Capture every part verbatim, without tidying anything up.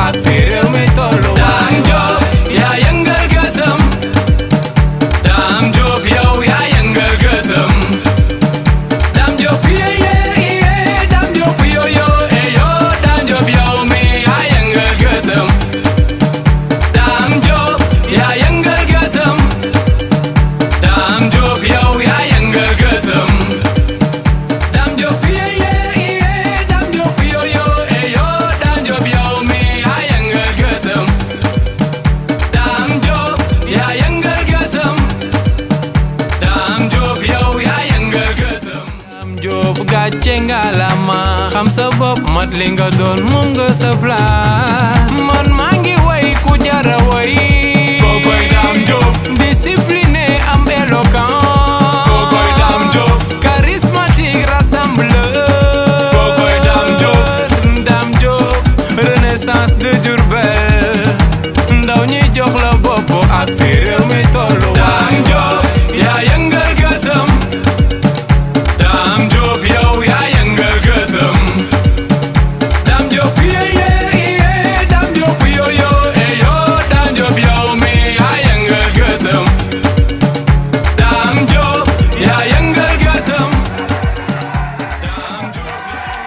ak fi réew mi tollu Dame Diop yaa yëngal gësëm Dame Diop yow yaa yëngal gësëm Dame Diop yee yee yee Dame Diop yo yo eh yo Dame Diop yow mi yaa yëngal gësëm Dame Diop yaa yëngal gësëm Dame Diop yow yaa yëngal gësëm Dame Diop yee yee yee Dame Diop yo yo eh yo Dame Diop yow mi yaa yëngal gësëm Dame Diop yaa yëngal gësëm Dame Diop yow yaa yëngal gësëm Dame Diop gàcce ngalaama xam sa bopp mat li nga doon moom nga sa place man maa ngi way ku jara way kookoy Dame Diop discipliné am éloquent kookoy Dame Diop charismatique rassembleur kookoy Dame Diop Dame Diop renaissance de Diourbel ndaw ñi jox la bopp ak fi réew mi tollu Dame Diop yaa yëngal gësëm Dame Diop yow yaa yëngal gësëm Dame Diop yee yee yee Dame Diop yo yo eh yo Dame Diop yow mi yaa yëngal gësëm Dame Diop yaa yëngal gësëm Dame Diop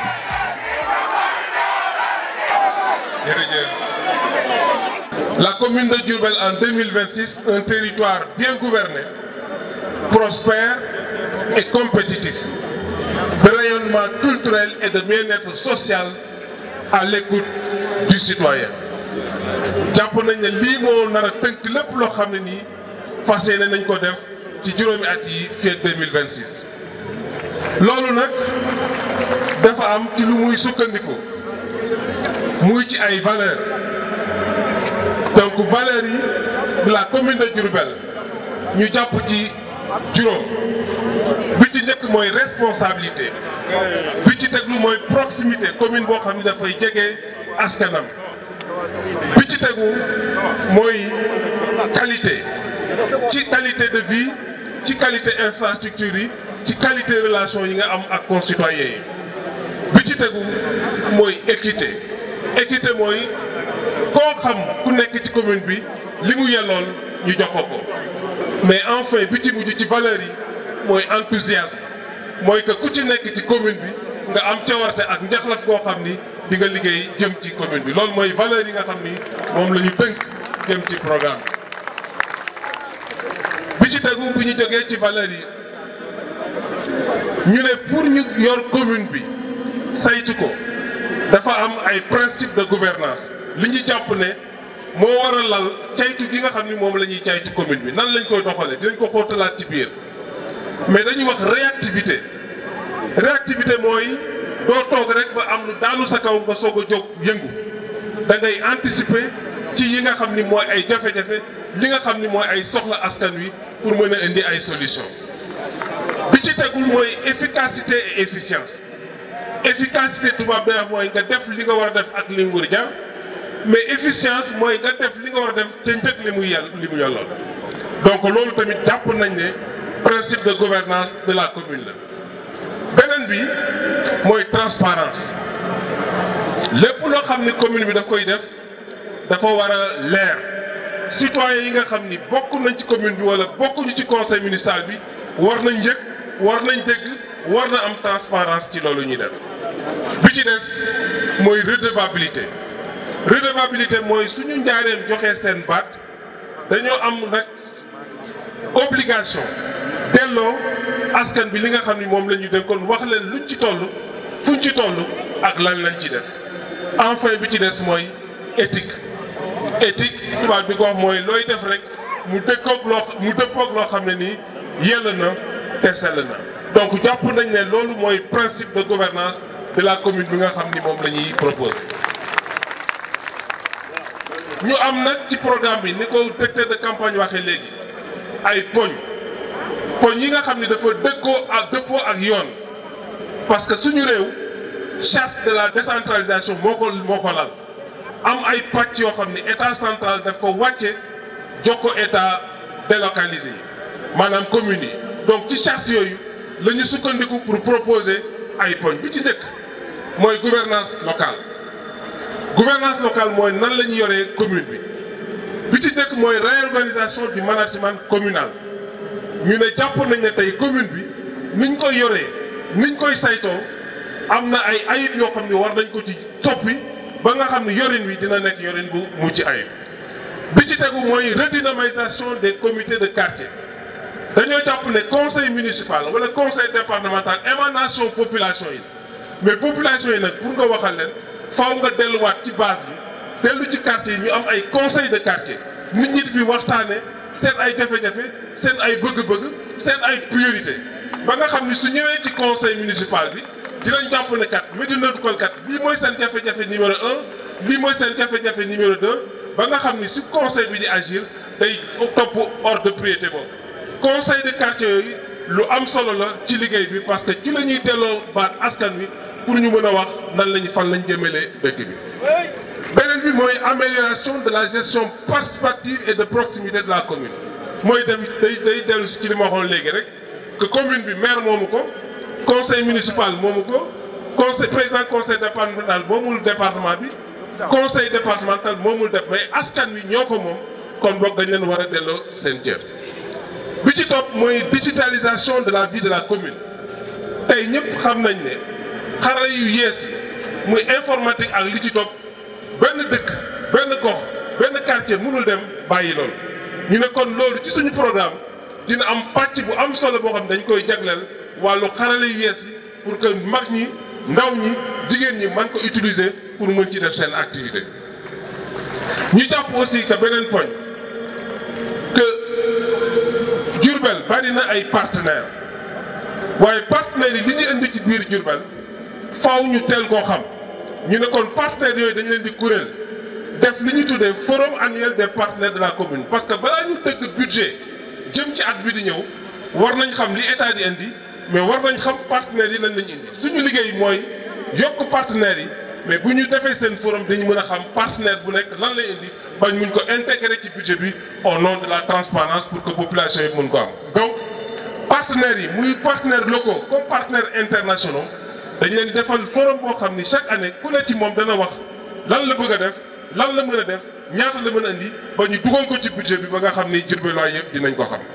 La commune de Diourbel en deux mille vingt-six, un territoire bien gouverné, prospère et compétitif, de rayonnement culturel et de bien-être social à l'écoute du citoyen. jàpp nañ ne lii moo nar a tënk lépp loo xam ne nii fas yéene nañ ko def ci juróomi at yi fii ak deux mille vingt-six. loolu nag dafa am ci lu muy sukkandiku muy ci ay valeurs donc valeurs yi de la commune de Diourbel ñu jàpp ci juróom bi ci njëkk mooy responsabilité bi ci teglu mooy proximité commune boo xam ne dafay jege askanam bi ci tegu mooy qualité ci qualité de vie ci qualité infrastructure yi ci qualité relation yi nga am ak concitoyens yi bi ci tegu mooy équité équité mooy koo xam ku nekk ci commune bi li mu yellool ñu jox ko ko mais enfin bi ci mujj ci valeur yi mooy enthousiasme mooy que ku ci nekk ci commune bi nga am cawarte ak njaxlaf koo xam ni di nga liggéey jëm ci commune bi loolu mooy valeur yi nga xam ni moom la ñu tënk jëm ci programme bi ci tegu bu ñu jógee ci valeur yi ñu ne pour ñu yor commune bi saytu ko dafa am ay principe de gouvernance li ñu jàpp ne moo war a lal caytu gi nga xam ni moom la ñuy caytu commune bi nan lañ koy doxalee dinañ ko xóotalaat ci biir mais dañuy wax réactivité réactivité mooy doo toog rek ba am lu daanu sa kaw nga soog a jóg yëngu da ngay anticiper ci yi nga xam ni mooy ay jafe-jafe li nga xam ni mooy ay soxla askan wi pour mën a indi ay solution bi ci tegul mooy efficacité et efficience efficacité tubaab day wax mooy nga def li nga war a def ak li mu war a jar mais efficience mooy nga def li nga war a def ca njëkk li muy yàll li mu yàlloon donc loolu tamit jàpp nañ ne principe de gouvernance de la commune la beneen bi mooy transparence lépp loo xam ni commune bi daf koy def dafa war a leer citoyens yi nga xam ni bokk nañ ci commune bi wala bokkuñu ci conseil municipal bi war nañ yëg war nañ dégg war na am transparence ci loolu ñuy def bi ci des mooy redevabilité redevabilité mooy suñu njaareem joxee seen baat dañoo am nag obligation delloo askan bi li nga xam ni moom la ñu dénkoon wax leen luñ ci toll fuñ ci toll ak lan lañ ci def enfin bi ci des mooy éthique éthique tubaab bi ko wax mooy looy def rek mu dëkkoog loo mu dëppoog loo xam ne nii yell na te sell na donc jàpp nañ ne loolu mooy principe de gouvernance de la commune bi nga xam ni moom la ñuy proposer ñu am nag ci programme bi ni ko directeur de campagne waxee léegi ay poñ poñ yi nga xam ni dafa dëkkoo ak dëppoo ak yoon parce que suñu réew charte de la décentralisation moo ko moo ko lal am ay pàcc yoo xam ni état central daf ko wàcce jox ko état délocalisé yi maanaam communes yi donc ci charte yooyu la ñu sukkandiku pour proposer ay poñ bi ci njëkk mooy gouvernance locale gouvernance locale mooy nan la ñu yoree commune bi bi ci njëkk mooy réorganisation du management communal ñu ne jàpp nañ ne tey commune bi niñ koy yoree niñ koy saytoo am na ay ayib yoo xam ne war nañ ko ci soppi ba nga xam ne yorin wi dina nekk yorin bu mucc ayib bi ci tegu mooy redynamisation des comités de quartier dañoo jàpp ne conseil municipal wala conseil départemental émanation population yi mais population yi nag pour nga waxal leen faaw nga delluwaat ci base bi dellu ci quartier yi ñu am ay conseil de quartier nit ñi di fi waxtaane seen ay jafe-jafe seen ay bëgg-bëgg seen ay priorité ba nga xam ni su ñëwee ci conseil municipal bi dinañ jàpp ne kat Médina Gounass kat lii mooy seen jafe-jafe numéro un lii mooy seen jafe-jafe numéro deux ba nga xam ni su conseil bi di agir day topp ordre de priorité boobu. conseil de quartier yooyu lu am solo la ci liggéey bi parce que ci la ñuy delloo baat askan wi pour ñu mën a wax nan la ñu fan lañ jëmale dëkk bi. beneen bi mooy amélioration de la gestion participative et de proximité de la commune mooy dem day day dellu si ci li ma waxoon léegi rek que commune bi maire moomu ko conseil municipal moomu ko conseil président conseil départemental moomul département bi conseil départemental moomul def mais askan wi ñoo ko moom kon boog dañ leen war a delloo seen cër. bi ci topp mooy digitalisation de la vie de la commune tey ñëpp xam nañ ne xarala yu yees yi muy informatique ak li ci topp benn dëkk benn gox benn quartier mënul dem bàyyi loolu ñu ne kon loolu ci suñu programme dina am pàcc bu am solo boo xam dañ koy jagleel wàllu xarala yu yees yi pour que mag ñi ndaw ñi jigéen ñi mën ko utiliser pour mën ci def seen activité. ñu jàpp aussi que beneen poñ que Diourbel bari na ay partenaires waaye partenaires yi li ñu indi ci biir Diourbel faaw ñu teel koo xam ñu ne kon partenaires yooyu dañ leen di kuréel def li ñu tuddee forum annuel des partenaires de la commune parce que balaa ñu tëgg budget jëm ci at bi di ñëw war nañ xam li état di indi mais war nañ xam partenaires yi lañ lañ indi suñu liggéey mooy yokk partenaires yi mais bu ñu defee seen forum dañu mën a xam partenaire bu nekk lan lay indi bañ muñ ko intégrer ci budget bi au nom de la transparence pour que population yi mën ko am. donc partenaires yi muy partenaires locaux comme partenaires internationaux dañ leen defal forum boo xam ni chaque année ku ne ci moom dana wax lan la bëgg a def lan la mën a def ñaata la mën a indi ba ñu dugal ko ci budget bi ba nga xam ni Diourbellois yëpp dinañ ko xam.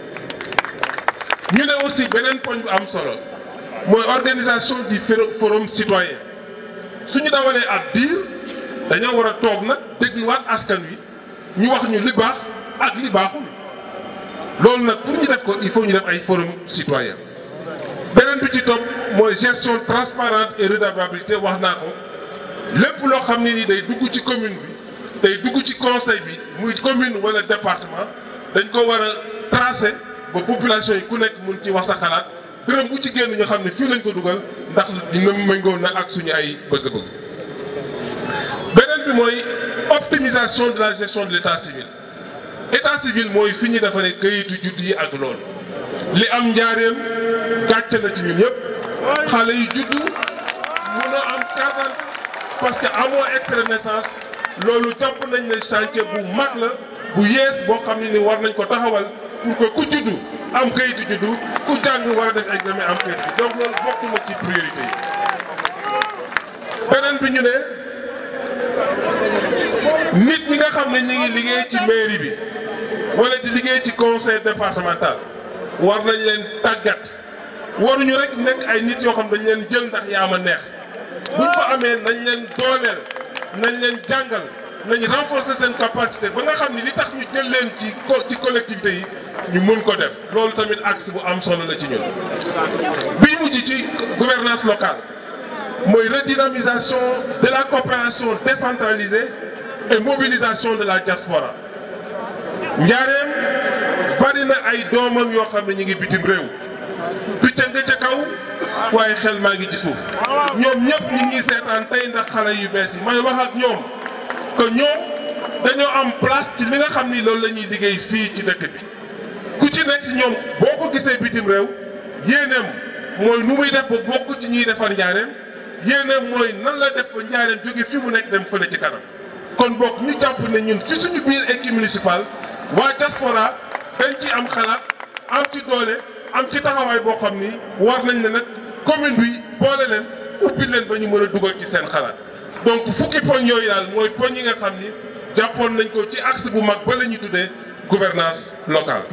ñu ne aussi beneen poñ bu am solo mooy organisation du forum citoyen suñu dawalee ab diir dañoo war a toog nag dégluwaat askan wi ñu wax ñu li baax ak li baaxul loolu nag pour ñu def ko il faut ñu def ay forum citoyen beneen bi ci topp mooy gestion transparente et redevabilité wax naa ko lépp loo xam ne ni day dugg ci commune bi day dugg ci conseil bi muy commune wala département dañ ko war a tracer ba population yi ku nekk mun ci wax sa xalaat dërëm bu ci génn ñu xam ne fii lañ ko dugal ndax dina méngoo na ak suñu ay bëgg-bëgg. beneen bi mooy optimisation de la gestion de l' état civil état civil mooy fi ñu defaree këyitu judd yi ak loolu li am njaareem gàcce na ci ñun ñëpp xale yi juddu mun a am carte parce que amoo extrait de naissance loolu jàpp nañ ne chantier bu mag la bu yees boo xam ne ni war nañ ko taxawal pour que ku juddu am kayitu juddu ku jàng war a def examen am kayitu donc loolu bokk na ci priorité yi. beneen bi ñu ne nit ñi nga xam ne ñi ngi liggéey ci mairie bi wala di liggéey ci conseil départemental war nañ leen tàggat waruñu rek nekk ay nit yoo xam dañ leen jël ndax yaa ma neex buñ fa amee nañ leen dooleel nañ leen jàngal nañ renforcer seen capacité ba nga xam ni li tax ñu jël leen ci ci collectivité yi ñu mën ko def loolu tamit axe bu am solo la ci ñun. bii mujj ci gouvernance locale mooy redynamisation de la coopération décentralisée et mobilisation de la diaspora njaareem bari na ay doomam yoo xam ne ñu ngi bitim réew picc nga ca kaw waaye xel maa ngi ci suuf ñoom ñëpp ñi ngi seetaan tey ndax xale yu bees yi may wax ak ñoom que ñoom dañoo am place ci li nga xam ni loolu la ñuy liggéey fii ci dëkk bi ku ci nekk ci ñoom boo ko gisee bitim réew yéeneem mooy nu muy def ba bokk ci ñiy defar njaareem yéeneem mooy nan la def ba njaareem jóge fi mu nekk dem fële ci kanam kon bokk ñu jàpp ne ñun ci suñu biir équipe municipale waa diaspora dañ ci am xalaat am ci doole am ci taxawaay boo xam ni war nañ ne nag commune bi boole leen ubbi leen ba ñu mën a dugal ci seen xalaat donc fukki poñ yooyu daal mooy poñ yi nga xam ni jàppoon nañ ko ci axe bu mag ba la ñuy tuddee gouvernance locale.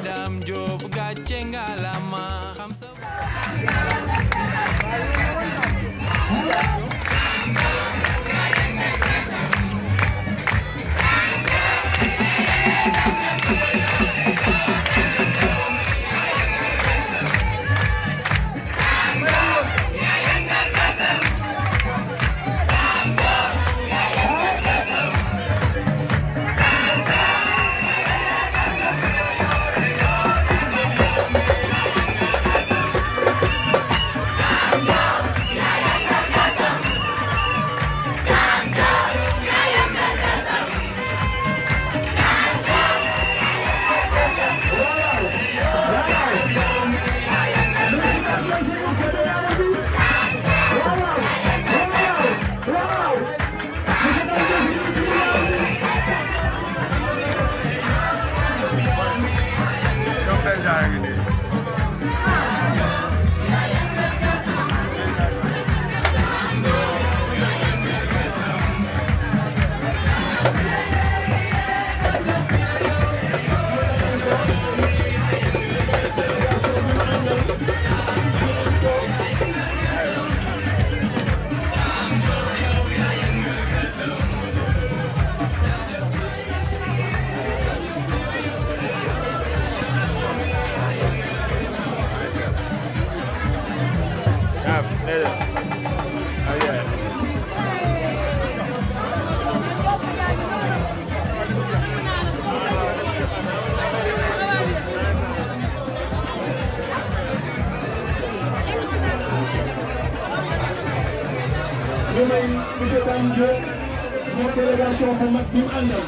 monsieur Dame Diop sama délégation bu mag bi mu àndal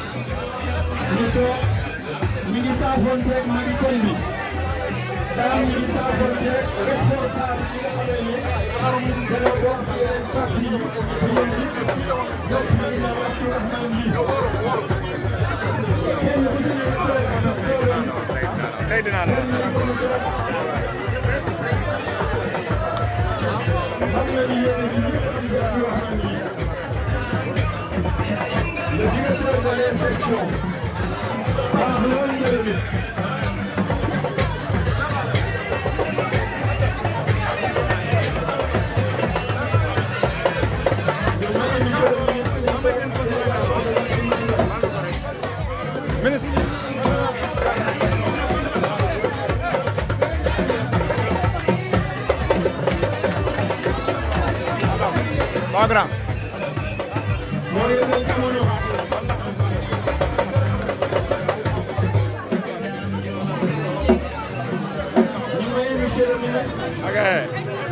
ñu toog mi ngi saafonteeg maa ngi koñ bi daal mi ngi saafonteeg responsable yi nga xam ne ni dana bokk ci yeneen parti yi donc mi ngi naan wax ci wax naan lii kenn ku ci ne tey dinaa la xam nga ni yéen a ngi ñëpp ci def yoo xam ni le directeur de l'inspection wax loolu njëriñ Waa grand. Okay.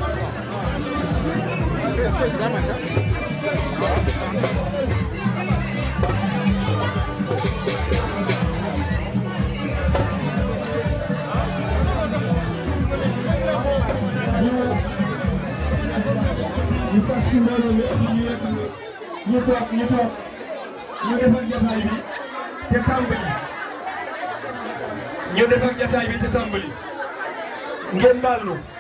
ñu toog ñu toog ñu defal jataay bi te tàmbali ñu defal jataay bi te tàmbali ngeen baal ñu